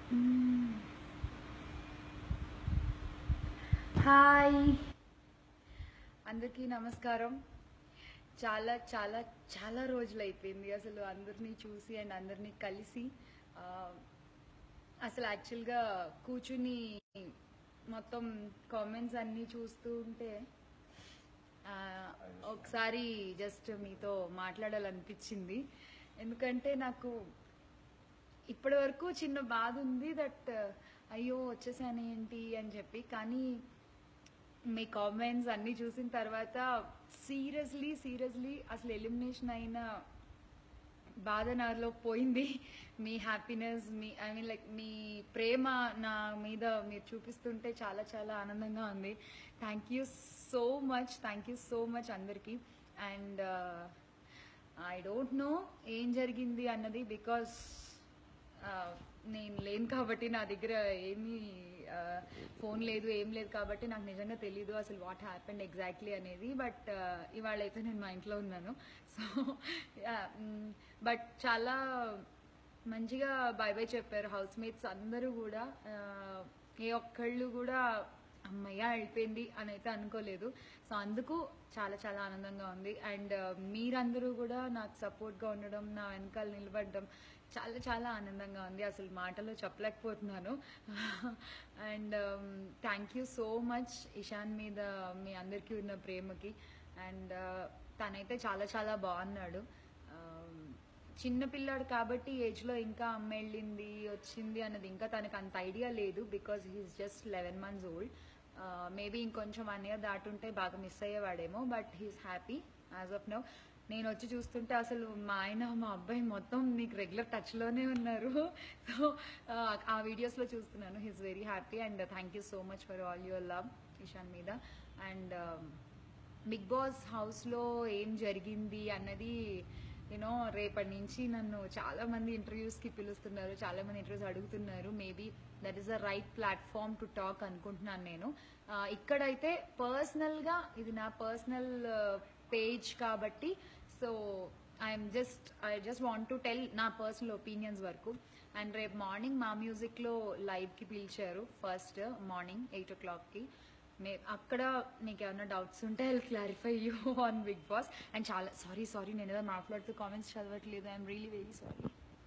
మ్మ్. Hi అందరికీ నమస్కారం. చాలా చాలా చాలా రోజులు అయిపోయింది అసలు అందరినీ చూసి అండ్ అందరినీ కలిసి. ఆ, అసలు యాక్చువల్గా కూర్చుని మొత్తం కామెంట్స్ అన్నీ చూస్తూ ఉంటే ఆ, ఒకసారి జస్ట్ మీతో మాట్లాడాలనిపించింది. ఎందుకంటే నాకు ఇప్పటి వరకు చిన్న బాధ ఉంది దట్ అయ్యో వచ్చేసాను ఏంటి అని చెప్పి. కానీ మీ కామెంట్స్ అన్నీ చూసిన తర్వాత సీరియస్లీ అసలు ఎలిమినేషన్ అయిన బాధ నాలో పోయింది. మీ హ్యాపీనెస్, మీ ఐ మీన్ లైక్ మీ ప్రేమ నా మీద మీరు చూపిస్తుంటే చాలా చాలా ఆనందంగా ఉంది. థ్యాంక్ యూ సో మచ్ అందరికీ. అండ్ ఐ డోంట్ నో ఏం జరిగింది అన్నది, బికాస్ నేను లేను కాబట్టి నా దగ్గర ఏమీ ఫోన్ లేదు, ఏం లేదు కాబట్టి నాకు నిజంగా తెలీదు అసలు వాట్ హ్యాపెండ్ ఎగ్జాక్ట్లీ అనేది. బట్ ఇవాళ అయితే నేను మా ఇంట్లో ఉన్నాను. సో బట్ చాలా మంచిగా బై బై చెప్పారు హౌస్ మేట్స్ అందరూ కూడా. ఏ ఒక్కళ్ళు కూడా అమ్మయ్య అయిపోయింది అని అయితే అనుకోలేదు. సో అందుకు చాలా చాలా ఆనందంగా ఉంది. అండ్ మీరందరూ కూడా నాకు సపోర్ట్గా ఉండడం, నా వెనకాల నిలబడడం చాలా చాలా ఆనందంగా ఉంది. అసలు మాటలో చెప్పలేకపోతున్నాను. And thank you so much Ishaan మీద మీ అందరికీ ఉన్న ప్రేమకి. అండ్ తనైతే చాలా చాలా బాగున్నాడు. చిన్న పిల్లాడు కాబట్టి ఏజ్లో ఇంకా అమ్మ వెళ్ళింది వచ్చింది అన్నది ఇంకా తనకు అంత ఐడియా లేదు, because he's just 11 months old. Maybe ఇంకొంచెం 1 year దాటుంటే బాగా మిస్ అయ్యేవాడేమో. But he's happy as of now. నేను వచ్చి చూస్తుంటే అసలు మా ఆయన మా అబ్బాయి మొత్తం నీకు రెగ్యులర్ టచ్లోనే ఉన్నారు. సో ఆ వీడియోస్లో చూస్తున్నాను. He's very happy. And thank you so much for all your love Ishaan మీద. అండ్ బిగ్ బాస్ హౌస్లో ఏం జరిగింది అన్నది యూనో రేపటి నుంచి నన్ను చాలా మంది ఇంటర్వ్యూస్కి పిలుస్తున్నారు, చాలా మంది ఇంటర్వ్యూస్ అడుగుతున్నారు. Maybe that is the right platform to talk అనుకుంటున్నాను నేను. ఇక్కడైతే పర్సనల్గా ఇది నా పర్సనల్ పేజ్ కాబట్టి, so I just want to tell నా పర్సనల్ ఒపీనియన్స్ వరకు. అండ్ రేపు మార్నింగ్ మా మ్యూజిక్లో లైవ్కి పిలిచారు ఫస్ట్ మార్నింగ్ 8 o'clockకి. అక్కడ మీకు ఏమైనా డౌట్స్ ఉంటే I will clarify you on Big Boss. And చాలా సారీ నేను ఏదో మాట్లాడుతూ కామెంట్స్ చదవట్లేదు. I'm really very sorry.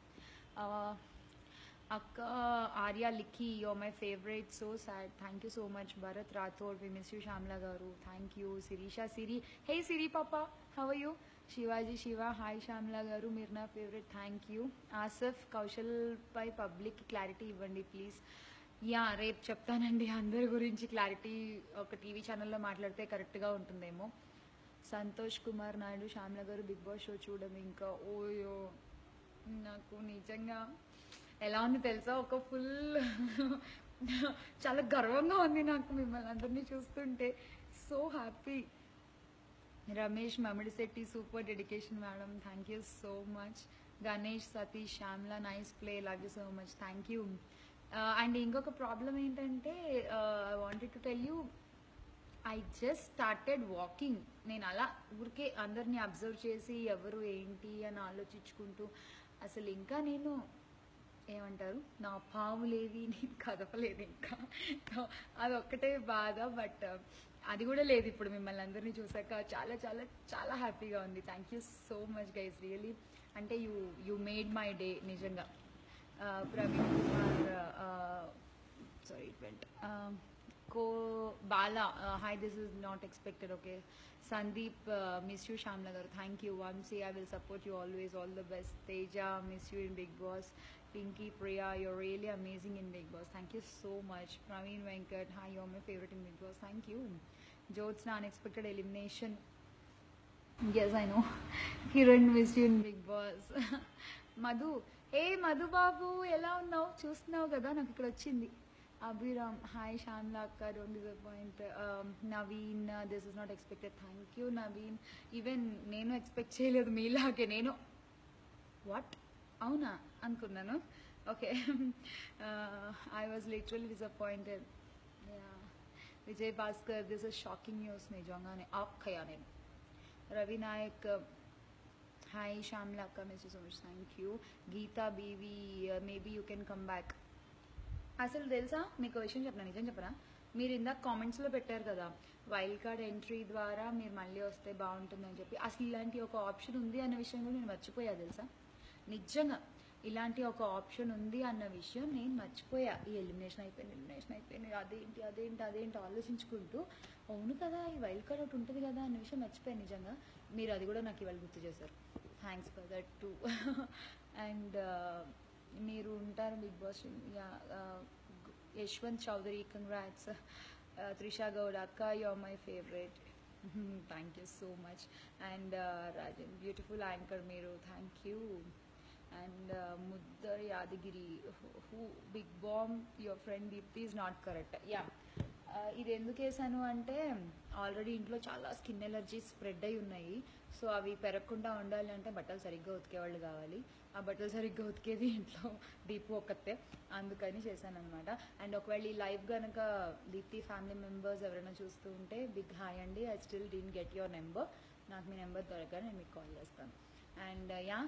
అక్క Arya Likhi you're my favourite, so sad, thank you so much. Bharat Rathod we miss you. Shyamala గారు thank you. Sirisha Siri hey Siri పాప how are you. Shivaji Shiva hi Shyamala గారు మీరు నా favourite, thank you. Asaf Kaushal పై పబ్లిక్ క్లారిటీ ఇవ్వండి ప్లీజ్. యా రేపు చెప్తానండి అందరి గురించి క్లారిటీ. ఒక టీవీ ఛానల్లో మాట్లాడితే కరెక్ట్గా ఉంటుందేమో. సంతోష్ కుమార్ నాయుడు శ్యామ్ల గారు బిగ్ బాస్ షో చూడడం ఇంకా ఓయో నాకు నిజంగా ఎలా ఉంది తెలుసా, ఒక ఫుల్ చాలా గర్వంగా ఉంది నాకు మిమ్మల్ని అందరినీ చూస్తుంటే. So happy. Ramesh Mamidisetti super dedication madam, thank you so much. Ganesh Satish Shyamala nice play, love you so much, thank you. And ఇంకొక ప్రాబ్లం ఏంటంటే I wanted to tell you, I just started walking. నేను అలా ఊరికే అందరినీ అబ్జర్వ్ చేసి ఎవరు ఏంటి అని ఆలోచించుకుంటూ అసలు ఇంకా నేను ఏమంటారు నా పాములేవి నేను కదపలేదు ఇంకా. అదొక్కటే బాధ. బట్ అది కూడా లేదు ఇప్పుడు మిమ్మల్ని అందరినీ చూసాక. చాలా చాలా చాలా హ్యాపీగా ఉంది. Thank you so much guys, really. అంటే యూ మేడ్ మై డే నిజంగా. Praveen Kumar sorry it went కో Bala hi this is not expected. Okay Sandeep miss you Shyamala గారు thank you. Vamshi I will support you always, all the best. Teja miss you in Big Boss. Pinky Priya you're really amazing in Big Boss, thank you so much. Praveen Venkat hi you're my favourite in Big Boss, thank you. Jyotsna unexpected elimination, yes I know. Kiran miss you in Big Boss. Madhu Madhu Babu ఎలా ఉన్నావు, చూస్తున్నావు కదా నాకు ఇక్కడ వచ్చింది. Abhiram hi Shyamala అక్క don't disappoint. Naveen this is not expected, thank you Naveen. Even నేను expect చేయలేదు మీలాగే. నేను వాట్ అవునా అనుకున్నాను. Okay I was literally disappointed. Vijay Bhaskar this is shocking news, నిజంగానే అక్కయ్యా నేను. రవి నాయక్ హాయ్ శ్యామ్లా అక్క miss you so much, thank you. Geetha B V maybe you can come back. అసలు తెలుసా మీకు విషయం చెప్పనా, నిజం చెప్పరా, మీరు ఇందాక కామెంట్స్లో పెట్టారు కదా వైల్డ్ కార్డ్ ఎంట్రీ ద్వారా మీరు మళ్ళీ వస్తే బాగుంటుందని చెప్పి. అసలు ఇలాంటి ఒక ఆప్షన్ ఉంది అన్న విషయం కూడా నేను మర్చిపోయా తెలుసా. నిజంగా ఇలాంటి ఒక ఆప్షన్ ఉంది అన్న విషయం నేను మర్చిపోయా. ఈ ఎలిమినేషన్ అయిపోయింది అదేంటి ఆలోచించుకుంటూ అవును కదా ఈ వైల్డ్ కార్డ్ ఒకటి ఉంటుంది కదా అన్న విషయం మర్చిపోయాను నిజంగా. మీరు అది కూడా నాకు ఇవాళ గుర్తు చేశారు. Thanks for that too. And మీరు ఉంటారు Big Boss. Yashwanth Chowdary congrats. Trisha Goud అక్క you are my favourite. Thank you so much. And Rajan beautiful anchor మీరు, thank you. And Muddar Yadagiri who big బామ్ your friend Deepti is not correct. Yeah ఇది ఎందుకు వేసాను అంటే ఆల్రెడీ ఇంట్లో చాలా స్కిన్ ఎలర్జీస్ స్ప్రెడ్ అయి ఉన్నాయి. సో అవి పెరగకుండా ఉండాలి అంటే బట్టలు సరిగ్గా ఉతికేవాళ్ళు కావాలి. ఆ బట్టలు సరిగ్గా ఉతికేది ఇంట్లో దీపు ఒక్కతే, అందుకని చేశాను అనమాట. అండ్ ఒకవేళ ఈ లైవ్ కనుక దీప్తి ఫ్యామిలీ మెంబర్స్ ఎవరైనా చూస్తూ ఉంటే బిగ్ హాయ్ అండి. I still didn't get your number. నాకు మీ నెంబర్ దొరకగా నేను మీకు కాల్ చేస్తాను. అండ్ యా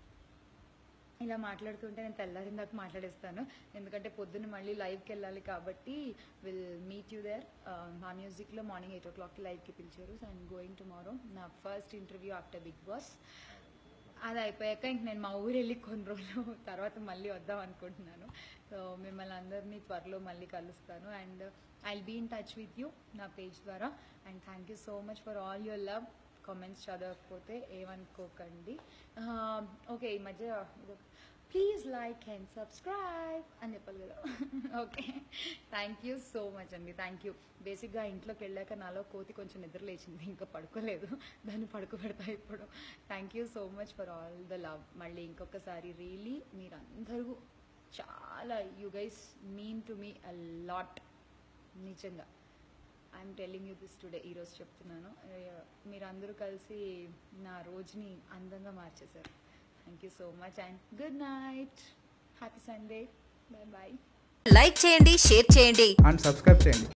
ఇలా మాట్లాడుతుంటే నేను తెల్లారిన దాకా మాట్లాడేస్తాను, ఎందుకంటే పొద్దున్న మళ్ళీ లైవ్కి వెళ్ళాలి కాబట్టి. Will meet you there. మా మ్యూజిక్లో మార్నింగ్ 8 o'clockకి లైవ్కి పిలిచారు. సో ఐఎమ్ గోయింగ్ టుమారో, నా first interview after Big Boss. అది అయిపోయాక ఇంక నేను మా ఊరు వెళ్ళి కొన్ని రోజులు తర్వాత మళ్ళీ వద్దాం అనుకుంటున్నాను. సో మిమ్మల్ని అందరినీ త్వరలో మళ్ళీ కలుస్తాను. And I will be in touch with you నా పేజ్ ద్వారా. And thank you so much for all your love. Comments చదవకపోతే ఏమనుకోకండి. ఓకే ఈ మధ్య ప్లీజ్ లైక్ అండ్ సబ్స్క్రైబ్ అని చెప్పాలి కదా. Okay thank you so much అండి. Thank you. బేసిక్గా ఇంట్లోకి వెళ్ళాక నాలో కోతి కొంచెం నిద్ర లేచింది, ఇంకా పడుకోలేదు, దాన్ని పడుకోబెడతా ఇప్పుడు. Thank you so much for all the love. మళ్ళీ ఇంకొకసారి రియలీ మీరందరూ చాలా, you guys mean to me a lot. నిజంగా I'm telling you this today, ఈరోజు చెప్తున్నాను. మీరందరూ కలిసి నా రోజుని అందంగా మార్చేశారు. Thank you so much and good night. Happy Sunday. Bye bye. Like చేయండి, షేర్ చేయండి అండ్ సబ్స్క్రైబ్ చేయండి.